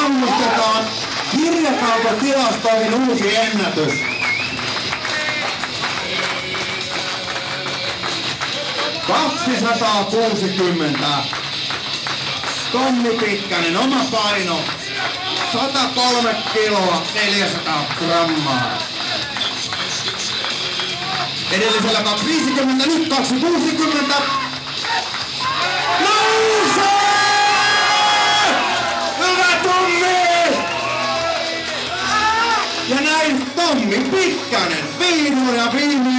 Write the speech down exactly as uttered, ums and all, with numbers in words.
saavutetaan kirjakaupatilastoihin uusi ennätys. kaksisataakuusikymmentä. Tommi Pitkänen, oma paino. sata kolme kiloa, neljäsataa grammaa. Edellisellä kaksi viisikymmentä, nyt kaksi kuusikymmentä. Nousee! Hyvä Tommi! Ja näin Tommi Pitkänen, vihdoin ja viimein